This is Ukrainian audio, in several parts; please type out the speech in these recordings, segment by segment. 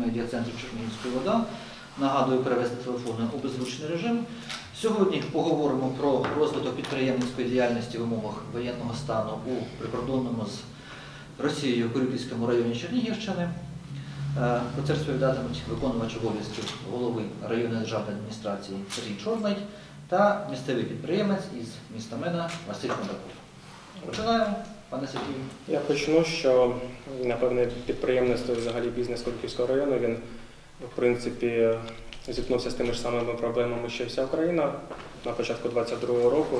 медіа-центру Чернігівська вода. Нагадую, перевести телефони у беззвучний режим. Сьогодні поговоримо про розвиток підприємницької діяльності в умовах воєнного стану у прикордонному з Росією Корюківському районі Чернігівщини. Про це розповідатимуть виконувач обов'язків голови районної державної адміністрації Сергій Чорний та місцевий підприємець із міста Мина Василь Кондаков. Починаємо, пане Сергію. Я почну, що, напевне, підприємництво і взагалі бізнес Корюківського району, він, в принципі, зіткнувся з тими ж самими проблемами, що і вся Україна на початку 2022 року.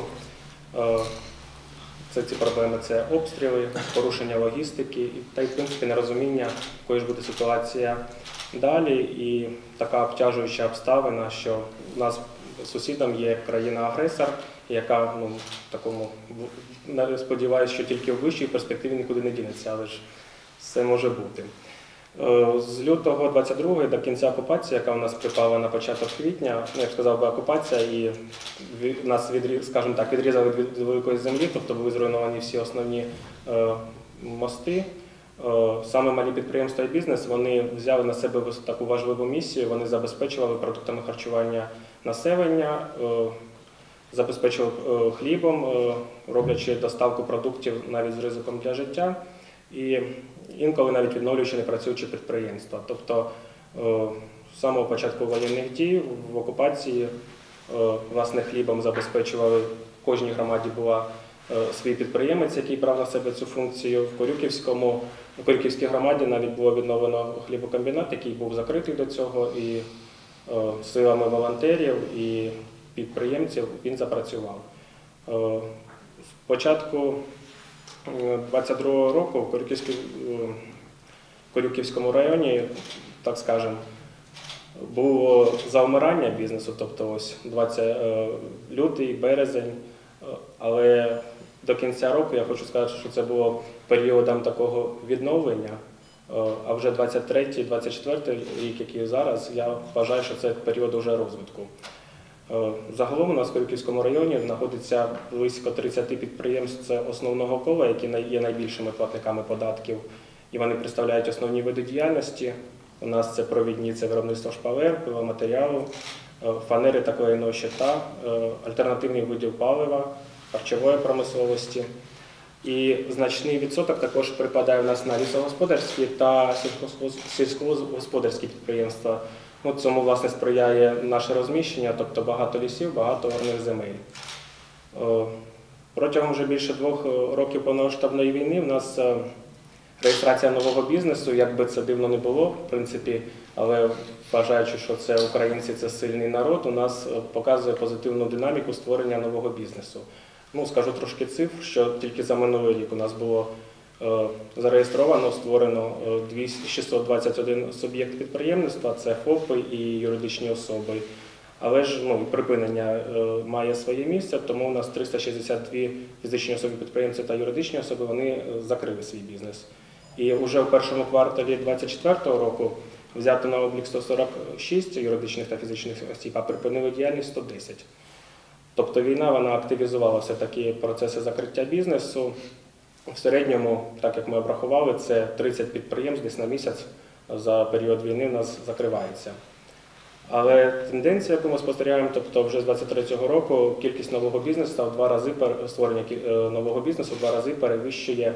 Ці проблеми – це обстріли, порушення логістики та й, в принципі, нерозуміння, якою ж буде ситуація далі. І така обтяжуюча обставина, що у нас сусідом є країна-агресор, яка, такому, сподіваюся, що тільки в вищій перспективі нікуди не дінеться, але ж все може бути. З лютого 22-го до кінця окупації, яка у нас припала на початок квітня, я б сказав би окупація, і нас, скажімо так, відрізали від великої землі, тобто були зруйновані всі основні мости. Саме малі підприємства і бізнес, вони взяли на себе таку важливу місію, вони забезпечували продуктами харчування населення, забезпечували хлібом, роблячи доставку продуктів навіть з ризиком для життя. І інколи навіть відновлюючи непрацюючі підприємства. Тобто з самого початку воєнних дій в окупації власне хлібом забезпечували, в кожній громаді була свій підприємець, який брав на себе цю функцію. В Корюківській громаді навіть було відновлено хлібокомбінат, який був закритий до цього, і силами волонтерів і підприємців він запрацював. Спочатку 22-го року в Корюківському районі, так скажемо, було завмирання бізнесу, тобто ось лютий, березень, але до кінця року я хочу сказати, що це було періодом такого відновлення, а вже 23-й, 24-й рік, який зараз, я вважаю, що це період уже розвитку. Загалом у нас в Корюківському районі знаходиться близько 30 підприємств основного кола, які є найбільшими платниками податків, і вони представляють основні види діяльності. У нас це провідні, це виробництво шпалер, пиломатеріалу, фанери та клеєного щита, альтернативних видів палива, харчової промисловості. І значний відсоток також припадає у нас на лісогосподарські та сільськогосподарські підприємства. Цьому, власне, сприяє наше розміщення, тобто багато лісів, багато орних земель. Протягом вже більше 2 років повномасштабної війни в нас реєстрація нового бізнесу, як би це дивно не було, в принципі, але вважаючи, що це українці, це сильний народ, у нас показує позитивну динаміку створення нового бізнесу. Скажу трошки цифр, що тільки за минулий рік у нас було зареєстровано, створено 621 суб'єкт підприємництва, це ФОПи і юридичні особи. Але ж припинення має своє місце, тому у нас 362 фізичні особи-підприємці та юридичні особи, вони закрили свій бізнес. І вже в першому кварталі 2024 року взято на облік 146 юридичних та фізичних осіб, а припинили діяльність 110. Тобто війна, вона активізувала все-таки процеси закриття бізнесу. В середньому, так як ми обрахували, це 30 підприємств десь на місяць за період війни у нас закривається. Але тенденція, яку ми спостерігаємо, тобто вже з 2023 року кількість нового бізнесу створення нового бізнесу в 2 рази перевищує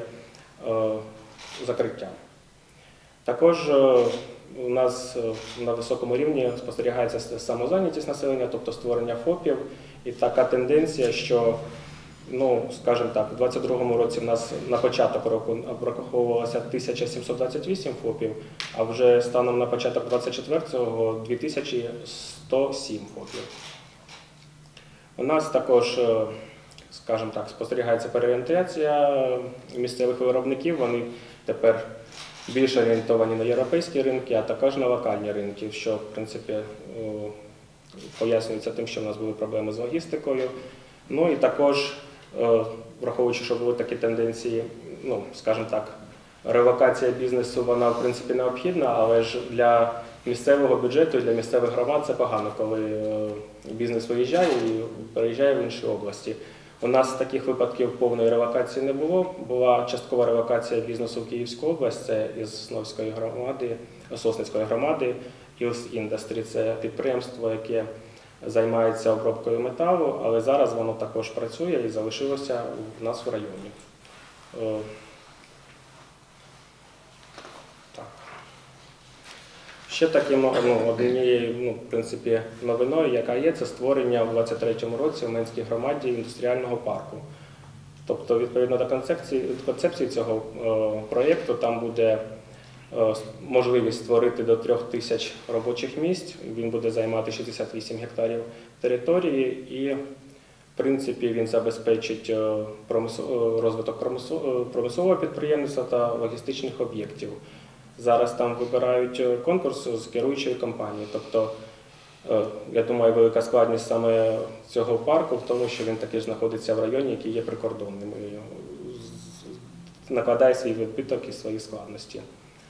закриття. Також у нас на високому рівні спостерігається самозайнятість населення, тобто створення ФОПів. І така тенденція, що, скажімо так, у 2022 році в нас на початок року обраховувалося 1728 ФОПів, а вже станом на початок 2024-го 2107 ФОПів. У нас також, скажімо так, спостерігається переорієнтація місцевих виробників, вони тепер більш орієнтовані на європейські ринки, а також на локальні ринки, що, в принципі, пояснюється тим, що в нас були проблеми з логістикою. І також, враховуючи, що були такі тенденції, скажімо так, релокація бізнесу, вона, в принципі, необхідна, але ж для місцевого бюджету і для місцевих громад це погано, коли бізнес виїжджає і переїжджає в інші області. У нас таких випадків повної релокації не було. Була часткова релокація бізнесу в Київську область, це із Сновської громади, Сосницької громади. Hills Industry – це підприємство, яке займається обробкою металу, але зараз воно також працює і залишилося у нас в районі. Так. Ще таким однією в принципі, новиною, яка є, це створення у 2023 році в Менській громаді індустріального парку. Тобто, відповідно до концепції цього проєкту, там буде можливість створити до 3000 робочих місць. Він буде займати 68 гектарів території і, в принципі, він забезпечить розвиток промислового підприємництва та логістичних об'єктів. Зараз там вибирають конкурс з керуючої компанії. Тобто, я думаю, велика складність саме цього парку в тому, що він таки знаходиться в районі, який є прикордонним, і накладає свій відбиток і свої складності.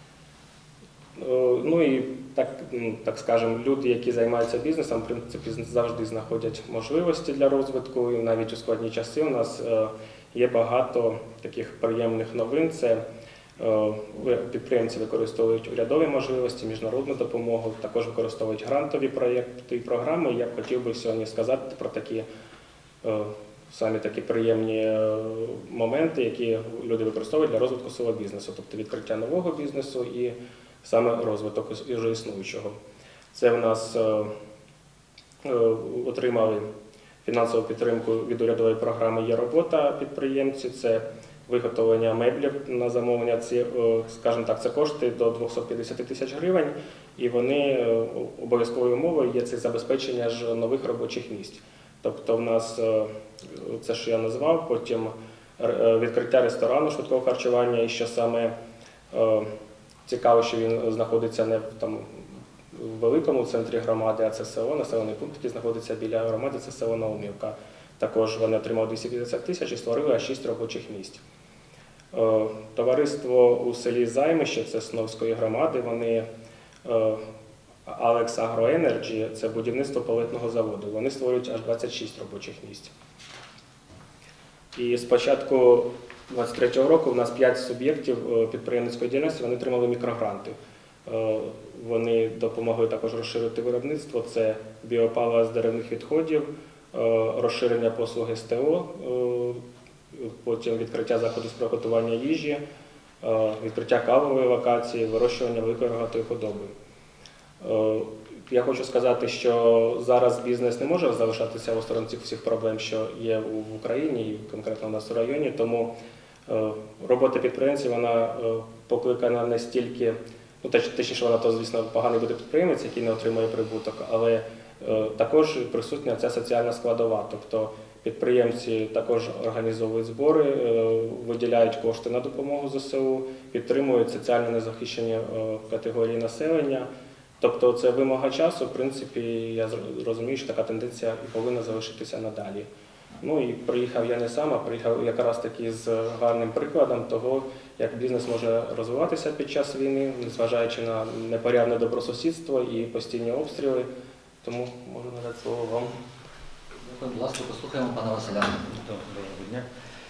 Ну і так скажемо, люди, які займаються бізнесом, в принципі, завжди знаходять можливості для розвитку. І навіть у складні часи у нас є багато таких приємних новин. Це підприємці використовують урядові можливості, міжнародну допомогу, також використовують грантові проєкти і програми. Я б хотів би сьогодні сказати про самі такі приємні моменти, які люди використовують для розвитку свого бізнесу, тобто відкриття нового бізнесу і саме розвиток вже існуючого. Це в нас отримали фінансову підтримку від урядової програми «Є робота» підприємці, це виготовлення меблів на замовлення, скажімо так, це кошти до 250 тисяч гривень, і вони обов'язковою умовою є це забезпечення ж нових робочих місць. Тобто в нас, це що я назвав, потім відкриття ресторану швидкого харчування, і що саме цікаво, що він знаходиться не в великому центрі громади, а це село, населений пункт, який знаходиться біля громади, це село Наумівка. Також вони отримали 250 тисяч і створили 6 робочих місць. Товариство у селі Займище, це Сновської громади, вони Alex Agro Energy, це будівництво палетного заводу. Вони створюють аж 26 робочих місць. І з початку 2023 року у нас 5 суб'єктів підприємницької діяльності, вони отримали мікрогранти. Вони допомогли також розширити виробництво, це біопалива з деревних відходів, розширення послуги СТО, потім відкриття заходу з приготування їжі, відкриття кавової локації, вирощування великої рогатої худоби. Я хочу сказати, що зараз бізнес не може залишатися осторонь цих всіх проблем, що є в Україні і конкретно у нас у районі, тому робота підприємців, вона покликана не стільки, точніше, вона то, звісно, поганий буде підприємець, який не отримує прибуток, але також присутня ця соціальна складова. Тобто підприємці також організовують збори, виділяють кошти на допомогу ЗСУ, підтримують соціально незахищені категорії населення. Тобто це вимога часу, в принципі, я розумію, що така тенденція і повинна залишитися надалі. Ну і приїхав я не сам, а приїхав якраз таки з гарним прикладом того, як бізнес може розвиватися під час війни, незважаючи на непорядне добросусідство і постійні обстріли. Тому можу надати слово вам. Дякую, будь ласка, послухаємо пана Василя. Доброго дня.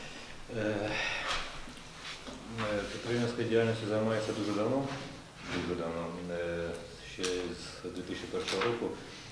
Підприємницькою діяльністю займається дуже давно, ще з 2001 року.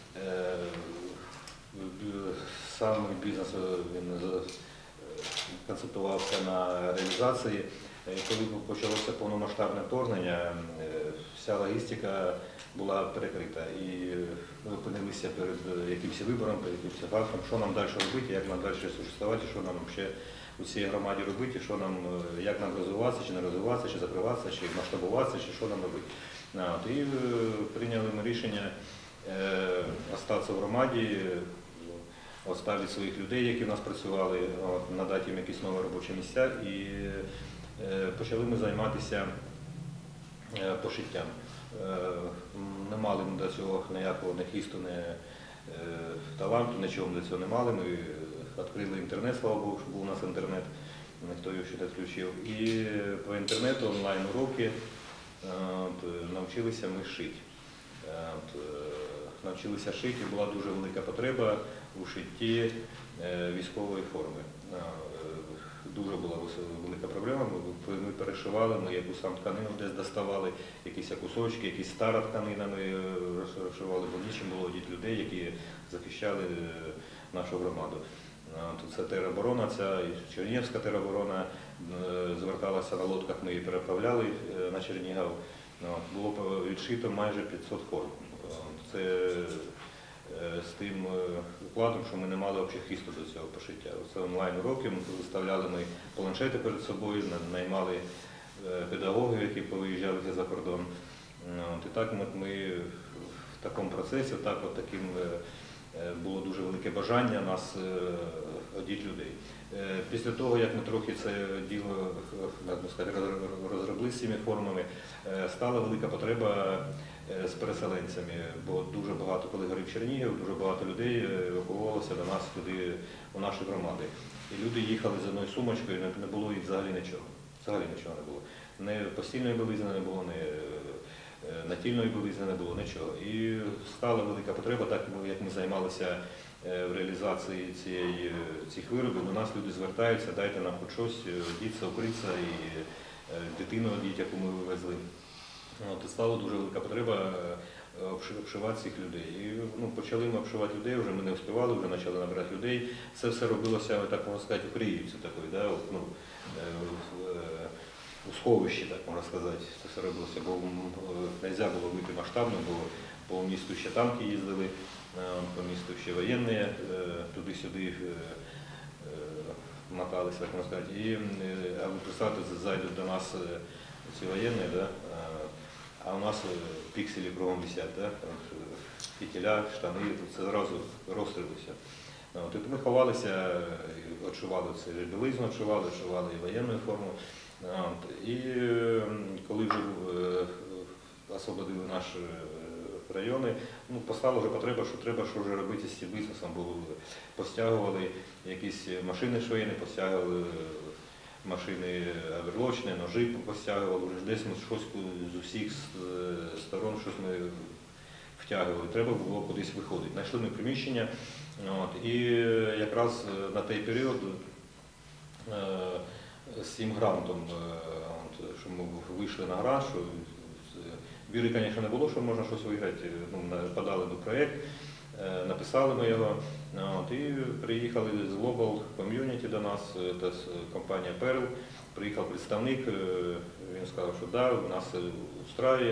Сам бізнес він концентрувався на реалізації. Коли почалося повномасштабне вторгнення, вся логістика була перекрита. І ми опинилися перед якимось вибором, перед якимось фактом, що нам далі робити, як нам далі существувати, що нам ще у цій громаді робити, як нам розвиватися, чи не розвиватися, чи закриватися, чи масштабуватися, чи що нам робити. І прийняли ми рішення залишитися в громаді, оставити своїх людей, які в нас працювали, надати їм якісь нові робочі місця, і почали ми займатися пошиттям. Не мали ми до цього ніякого не хисту, не таланту, нічого ми до цього не мали. Ми відкрили інтернет, слава Богу, що був у нас інтернет, ніхто його ще не відключив. І по інтернету онлайн-уроки навчилися ми шити. Навчилися шити, і була дуже велика потреба у шитті військової форми. дуже була велика проблема. Ми перешивали, ми якусь там тканину десь доставали, якісь кусочки, якісь стара тканина ми розшивали, бо нічим було одіти людей, які захищали нашу громаду. Це тероборона, ця і Чернігівська тероборона зверталася на лодках, ми її переправляли на Чернігів. Було відшито майже 500 форм. Це з тим укладом, що ми не мали хисту до цього пошиття. Це онлайн-уроки, ми виставляли ми планшети перед собою, наймали педагогів, які повиїжджали за кордон. І так ми в такому процесі, таким було дуже велике бажання нас одіти людей. Після того, як ми трохи це діло розробили з цими формами, стала велика потреба з переселенцями, бо дуже багато, коли горів Чернігів, дуже багато людей евакуювалося до нас туди, у наші громади. І люди їхали з одною сумочкою, не було їх взагалі нічого. Взагалі нічого не було. Не постільної білизни не було, не натільної білизни не було, нічого. І стала велика потреба, так як ми займалися в реалізації цих виробів, до нас люди звертаються, дайте нам хоч щось, одіться, укритися і дитину одіть, яку ми вивезли. І стала дуже велика потреба обшивати цих людей. І почали ми обшивати людей, вже ми не встигали, вже почали набирати людей. Це все робилося, так можна сказати, у Криївці такої, у сховищі, так можна сказати, це все робилося, бо не можна було вийти масштабно, бо по місту ще танки їздили, по місту ще воєнні, туди-сюди моталися, так можна сказати. А ви представте, зайдуть до нас ці воєнні, а у нас пікселі кругом висять, кітеля, штани, це зразу розстрілися. Ми ховалися, відшивали білизну, відшивали і воєнну форму. І коли вже освободили наші райони, постала вже потреба, що треба що вже робити з цим бізнесом, бо постягували якісь машини швейні, постягували машини оверлочні, ножі постягували, вже десь ми щось з усіх сторон щось ми втягували, треба було кудись виходити. Знайшли ми приміщення, і якраз на той період з цим грантом, що ми вийшли на грант, що віри, звісно, не було, що можна щось виграти, подали до проєкт, написали ми його, і приїхали з Global Community до нас, це компанія Perl, приїхав представник, він сказав, що да, у нас устраює,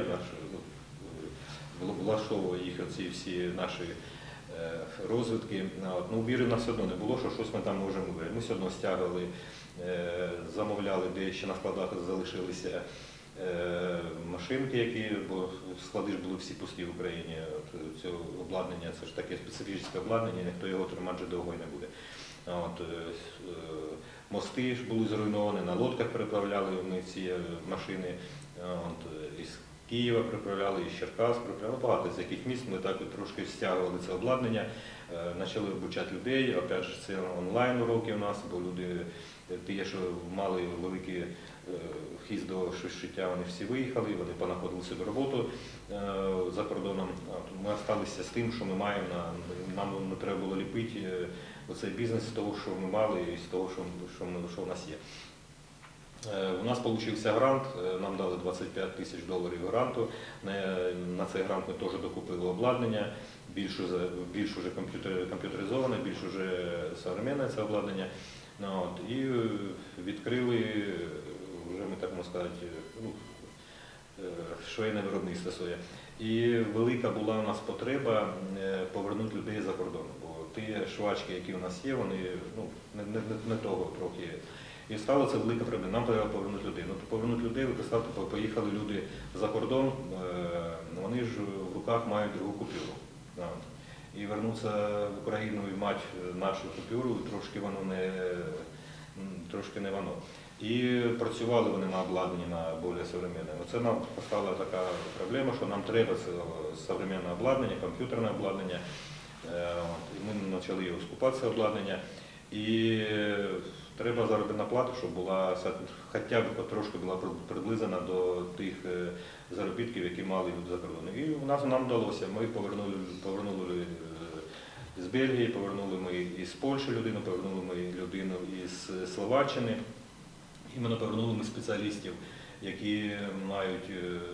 влаштовує їх оці всі наші розвитки. Віри в нас все одно не було, що щось ми там можемо виграти. Ми все одно стягували, замовляли, де ще на складах залишилися машинки, які, бо склади ж були всі пусті в Україні. Це обладнання, це ж таке специфічне обладнання, ніхто його тримати вже довго і не буде. Мости ж були зруйновані, на лодках переправляли ми ці машини, із Києва приправляли, із Черкас приправляли, багато з яких міст ми так трошки стягували це обладнання, почали обучати людей, опять же це онлайн уроки у нас, бо люди, ті, що мали великий вхід до шиття, вони всі виїхали, вони понаходили собі роботу за кордоном. Ми залишилися з тим, що ми маємо, нам не треба було ліпити оцей бізнес з того, що ми мали, і з того, що у нас є. У нас вийшов грант, нам дали $25 тисяч гранту. На цей грант ми теж докупили обладнання, більш вже комп'ютеризоване, більш вже сучасне це обладнання. І відкрили, вже ми так можна сказати, швейне виробництво своє. І велика була у нас потреба повернути людей за кордон, бо ті швачки, які у нас є, вони не того трохи. І стало це велика проблема. Нам треба повернути людей. Повернути людей, ви представте, поїхали люди за кордон, вони ж в руках мають другу купюру. І вернутися в Україну і мати нашу купюру, трошки не воно. І працювали вони на обладнанні, на більш сучасне. Це нам постала така проблема, що нам треба сучасне обладнання, комп'ютерне обладнання. І ми почали його скупати, це обладнання. І треба заробітна плата, щоб була хоча б трошки була приблизена до тих заробітків, які мали люди за кордоном. І нам вдалося, ми повернули з Бельгії, повернули ми із Польщі людину, повернули ми людину із Словаччини. іменно повернули ми спеціалістів, які мають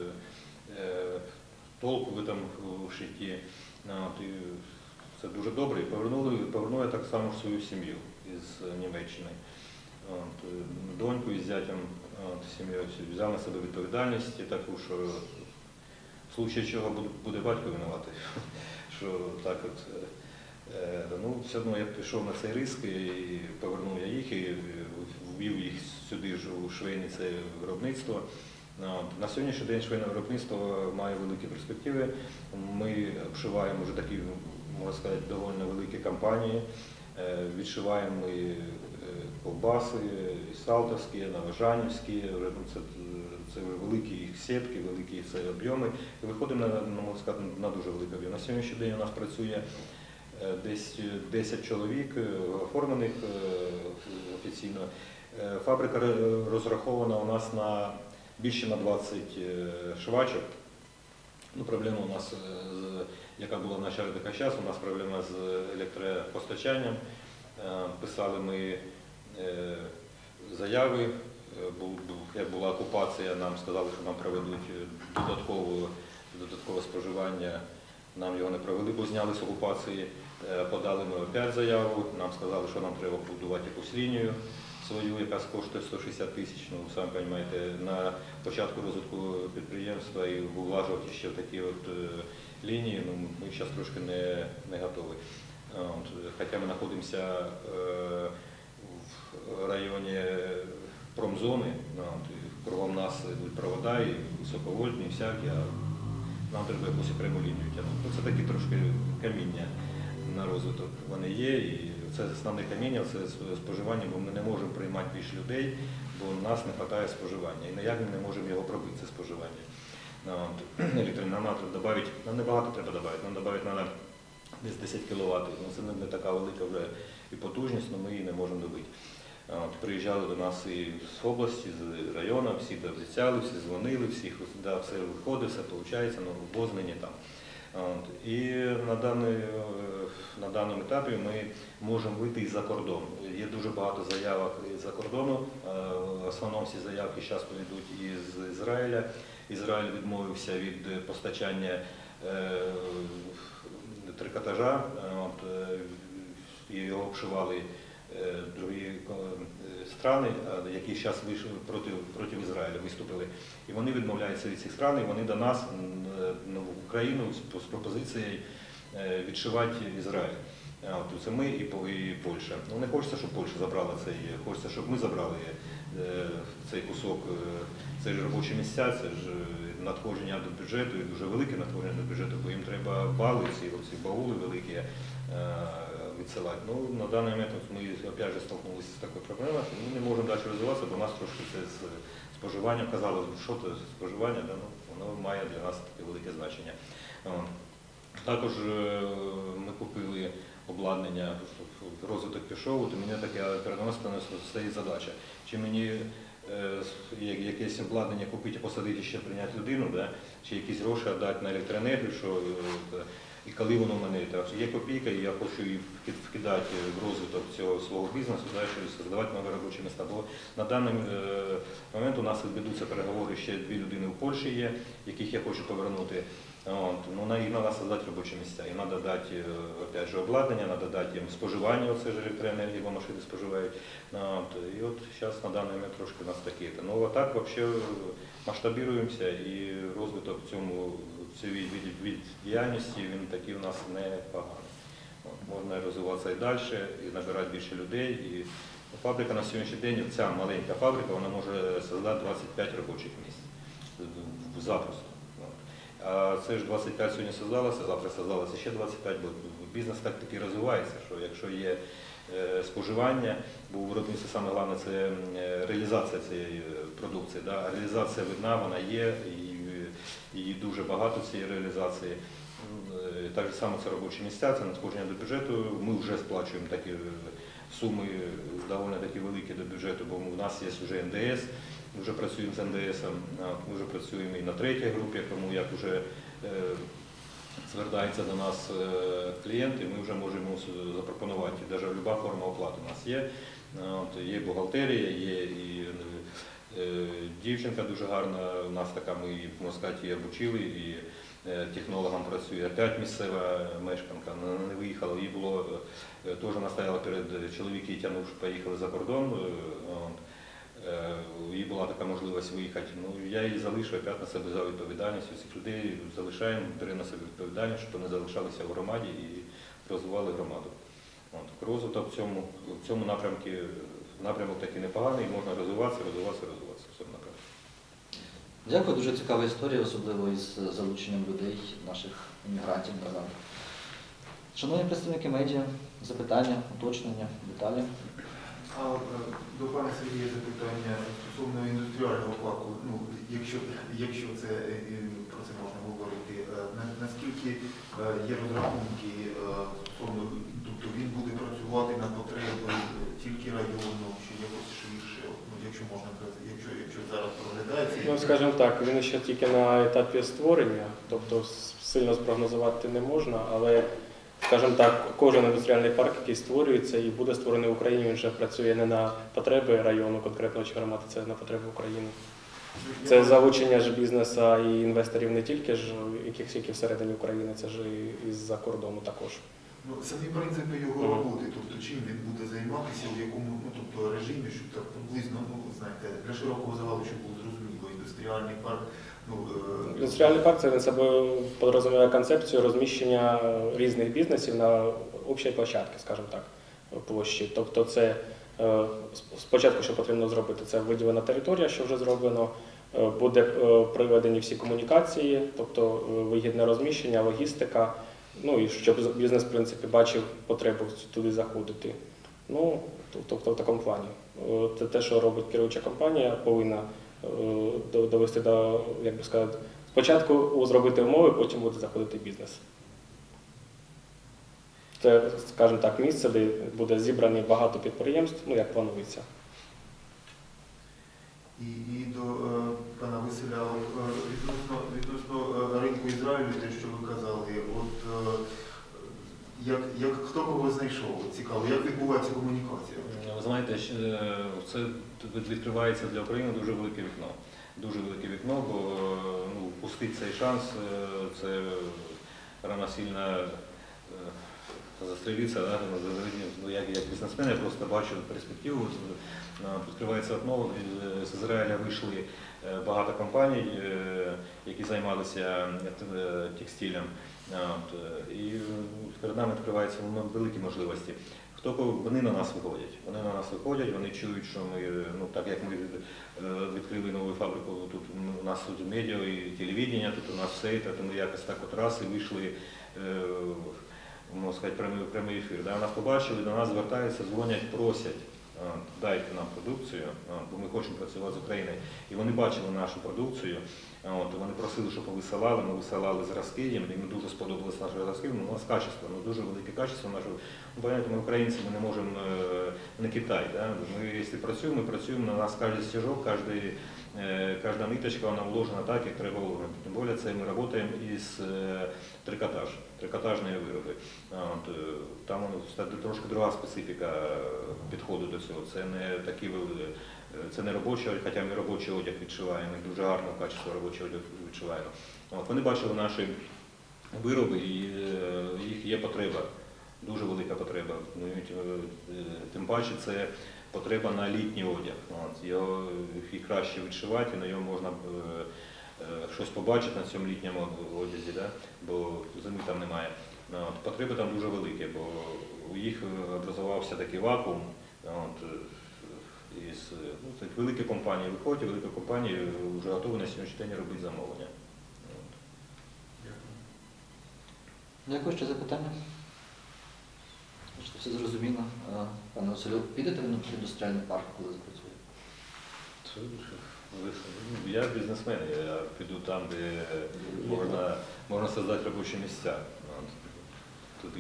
толк в шитті. І це дуже добре. І повернули так само свою сім'ю із Німеччини. Доньку із зятям сім'єю взяв на себе відповідальність таку, що в случаї чого буде батько винуватий. Що так от, все одно я пішов на цей ризик і повернув я їх і ввів їх сюди ж у швейне це виробництво. На сьогоднішній день швейне виробництво має великі перспективи. Ми обшиваємо вже такі, можна сказати, доволі великі компанії. Відшиваємо ми ковбаси, і салтовські, і новожанівські, це великі їх сітки, великі це об'єми. І виходимо можна сказати, на дуже великий об'єм. На сьогоднішній день у нас працює десь 10 чоловік, оформлених офіційно. Фабрика розрахована у нас на більше на 20 швачок. Проблема у нас, яка була в началі часу, у нас проблема з електропостачанням. Писали ми заяви, як була окупація, нам сказали, що нам проведуть додаткове споживання. Нам його не провели, бо зняли з окупації. Подали ми опять заяву, нам сказали, що нам треба будувати якусь лінію свою, яка коштує 160 тисяч. Самі розумієте, на початку розвитку підприємства і влажувати ще в такі от лінії, ми зараз трошки не готові. Хоча ми знаходимося в районі промзони, кругом нас йдуть провода, і високовольтні, і всякі, а нам треба якусь окрему лінію тягнути. Це такі трошки каміння на розвиток вони є, і це основне каміння, це споживання, бо ми не можемо приймати більше людей, бо в нас не вистачає споживання. І ніяк ми не можемо його пробити, це споживання. Нам небагато треба додати, нам додати треба десь 10 кВт. Це не така велика вже і потужність, але ми її не можемо добити. Приїжджали до нас і з області, з району, всі обіцяли, всі дзвонили, всіх все виходить, все виходить, обознані там. І на даному етапі ми можемо вийти і за кордон. Є дуже багато заявок з-за кордону. В основному всі заявки зараз йдуть із Ізраїля. Ізраїль відмовився від постачання трикотажа, і його обшивали другі країни, які зараз вийшли проти Ізраїля, виступили. І вони відмовляються від цих країн, і вони до нас, в Україну, з пропозицією відшивати Ізраїль. Це ми і Польща. Не хочеться, щоб Польща забрала цей, хочеться, щоб ми забрали цей кусок, це ж робочі місця, це ж надходження до бюджету, і дуже велике надходження до бюджету, бо їм треба бали, ці баули великі відсилати. На даний момент ми опять же столкнулися з такою проблемою, що ми не можемо далі розвиватися, бо у нас трошки це з споживанням, казали, що це споживання, воно має для нас таке велике значення. Також ми купили обладнання, розвиток пішов, то мені таке перед нас стоїть задача. Чи мені якесь обладнання купити, посадити, ще прийняти людину, чи якісь гроші віддати на електроенергію, і коли воно в мене є копійка, і я хочу її вкидати в розвиток цього свого бізнесу, щоб створювати нові робочі місця. Бо на даний момент у нас ведуться переговори, ще 2 людини в Польщі є, яких я хочу повернути. Їм треба створити робочі місця. Їм треба дати опять же, обладнання, треба дати їм споживання, оце ж електроенергії, бо машини споживають. І от зараз на даний момент трошки у нас таке. А так взагалі масштабуємося і розвиток цієї від діяльності, він такий у нас непоганий. Можна розвиватися і далі, і набирати більше людей. І фабрика на сьогоднішній день, ця маленька фабрика, вона може створити 25 робочих місць запросто. А це ж 25 сьогодні создалося, завтра создалося ще 25, бо бізнес так таки розвивається, що якщо є споживання, бо у виробництві саме головне це реалізація цієї продукції. А реалізація видна, вона є, і її дуже багато цієї реалізації. Так само це робочі місця, це надходження до бюджету. Ми вже сплачуємо такі суми доволі такі великі до бюджету, бо у нас є вже НДС. Ми вже працюємо з НДС, ми вже працюємо і на 3-й групі, тому як вже звертаються до нас клієнти, ми вже можемо запропонувати, навіть будь-яка форма оплати у нас є. Є бухгалтерія, є і Дівчинка дуже гарна, у нас така, ми її, можна сказати, її обучили, і технологом працює. Опять місцева мешканка, вона не виїхала, їй було, теж вона стояла перед чоловіком, тягнув, що поїхали за кордон. Їй була така можливість виїхати. Ну, я її залишив, опять на себе взяв відповідальність. Усіх людей залишаємо, беремо на себе відповідальність, щоб вони залишалися в громаді і розвивали громаду. Розвиток в цьому напрямок такий непоганий, можна розвиватися в цьому напрямку. Дякую, дуже цікава історія, особливо із залученням людей, наших іммігрантів назад. Шановні представники медіа, запитання, уточнення, деталі. До пана Сергія запитання стосовно індустріального парку. Ну, якщо це, про це можна говорити, наскільки є розрахунки стосовно, тобто він буде працювати на потреби тільки району, чи якось ширше, ну, якщо можна казати, якщо зараз проглядається? Ну, скажімо так, він ще тільки на етапі створення, тобто сильно спрогнозувати не можна, але, скажімо так, кожен індустріальний парк, який створюється і буде створений в Україні, він вже працює не на потреби району конкретного чи громади, це на потреби України. Це залучення ж бізнесу і інвесторів не тільки ж які всередині України, це ж і з-за кордону також. Ну, самі принципи його роботи, тобто чим він буде займатися, в якому тобто, режимі, щоб так приблизно, знаєте, для широкого загалу, щоб було зрозуміло, індустріальний парк. Індустріальний парк це він себе підрозуміє концепцію розміщення різних бізнесів на общій площадці, скажімо так, площі. Тобто це спочатку, що потрібно зробити, це виділена територія, що вже зроблено, буде приведені всі комунікації, тобто вигідне розміщення, логістика, ну і щоб бізнес, в принципі, бачив потребу туди заходити. Ну, тобто в такому плані. Це те, що робить керуюча компанія, повинна довести до, як би сказати, спочатку зробити умови, потім буде заходити бізнес. Це, скажімо так, місце, де буде зібрані багато підприємств, ну, як планується. І до пана Василя, відносно ринку Ізраїлю, те, що ви казали, хто кого знайшов? Цікаво, як відбувається комунікація? Ви знаєте, це відкривається для України дуже велике вікно. Дуже велике вікно, бо впустити цей шанс, це рано сильно застрілитися. Да? Як бізнесмен я просто бачу перспективу. Відкривається вікно, з Ізраїля вийшли багато компаній, які займалися текстилем. І перед нами відкриваються великі можливості. Вони на нас виходять, вони чують, що ми, так як ми відкрили нову фабрику, тут у нас тут медіа і телевідення, тут у нас все, то ми якось так от раз і вийшли, можна сказати, прямий ефір. Да? Нас побачили, до нас звертаються, дзвонять, просять, дайте нам продукцію, бо ми хочемо працювати з Україною. І вони бачили нашу продукцію, вони просили, щоб висилали, ми висилали зразки їм, і ми дуже сподобалися наші зразки, у нас качество, дуже велике качество нашого. Ми українці, ми не можемо, не Китай. Да? Ми, якщо працюємо, ми працюємо, на нас кожен стежок, кожна ниточка, вона вложена так, як треба вложити. Тим більше, це ми працюємо із трикотажні вироби. Там трошки друга специфіка підходу до цього. Це не такі це не робочий одяг, хоча ми робочий одяг відшиваємо, і дуже гарне качество робочого одягу відшиваємо. Вони бачили наші вироби, і їх є потреба, дуже велика потреба. Тим паче це потреба на літній одяг. Його краще відшивати, на ньому можна щось побачити на цьому літньому одязі, да? Бо зими там немає. Потреби там дуже великі, бо у їх образувався такий вакуум. Великі компанії виходять, великі компанії вже готові на сьогоднішній день робити замовлення. Дякую, ще запитання? Все зрозуміло. Пане Василю, підете ви в індустріальний парк, коли запрацює? Я бізнесмен, я піду там, де можна створити робочі місця. Туди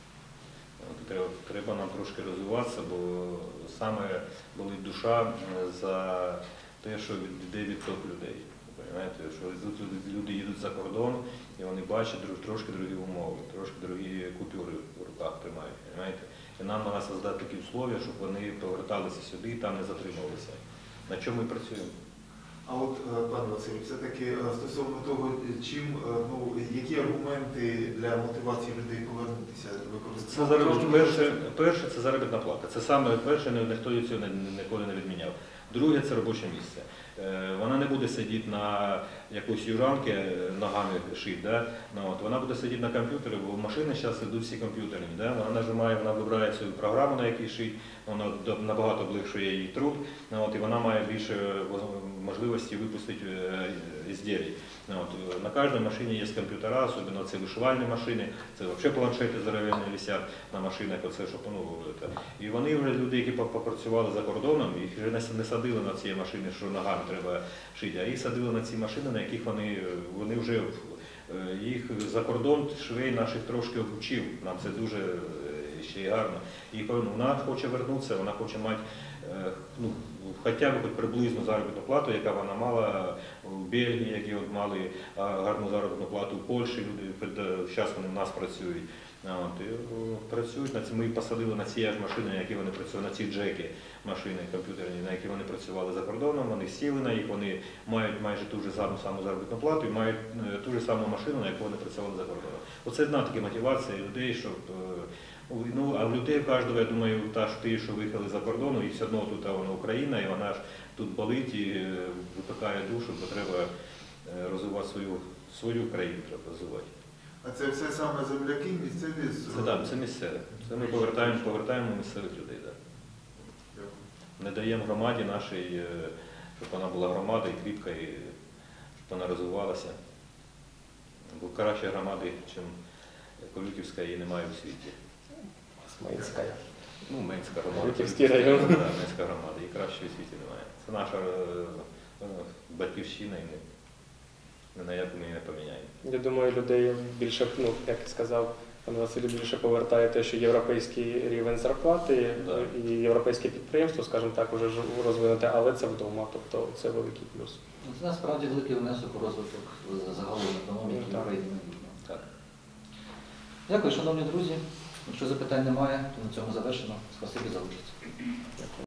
треба нам трошки розвиватися, бо саме болить душа за те, що йде відток людей. Що люди їдуть за кордон і вони бачать трошки другі умови, трошки другі купюри в руках тримають. І нам треба створити такі умови, щоб вони поверталися сюди і там не затримувалися. на чому ми працюємо. А от, пане Василь, все-таки стосовно того, які аргументи для мотивації людей повернутися Це перше це заробітна плата. Це саме перше, ніхто цього ніколи не відміняв. Друге це робоче місце. Вона не буде сидіти на якоїсь южанки ногами шить, да? Вона буде сидіти на комп'ютері, бо машини зараз йдуть всі комп'ютерні. Да? Вона нажимає, вона вибирає цю програму, на якій шить, вона набагато облегшує її труд, і вона має більше можливості випустити ізділій. На кожній машині є комп'ютера, особливо це вишивальні машини, це взагалі планшети здоровенні висять на машинах, і вони вже, люди, які попрацювали за кордоном, їх вже не садили на ці машини, що ногами треба шити, а їх садили на ці машини, на яких вони вже, їх за кордон швей наших трошки обучив, нам це дуже ще й гарно. І вона хоче вернутися, вона хоче мати хоча б приблизну заробітну плату, яка вона мала в Бельгії, які мали гарну заробітну плату в Польщі, люди зараз вони в нас працюють. Працюють на ці, ми посадили на ці машини, які вони працювали, на ці джеки машини комп'ютерні, на які вони працювали за кордоном, вони сіли на їх, вони мають майже ту ж саму заробітну плату і мають ту ж саму машину, на яку вони працювали за кордоном. Оце одна така мотивація людей, щоб а в людей, в кожного, я думаю, ті, що виїхали за кордону, і все одно тут вона Україна, і вона ж тут болить і випікає душу, бо треба розвивати свою країну, треба розвивати. А це все саме земляки, місцеві? Це місцеве. Це ми повертаємо місцевих людей. Да. Не даємо громаді нашій, щоб вона була громада і кріпка, і щоб вона розвивалася. Бо краще громади, ніж Колюківська, її немає у світі. Менська. Менська громада. Колюківський район. Менська громада, її краще у світі немає. Це наша батьківщина, і ми на яку ми її не поміняємо. Я думаю, людей більше, як сказав пан Василь, більше повертає те, що європейський рівень зарплати і європейське підприємство, скажімо так, вже розвинуте, але це вдома, тобто це великий плюс. Це насправді великий внесок у розвиток загалом економіки України. Так. Дякую, шановні друзі. Якщо запитань немає, то на цьому завершено. Спасибі за участь.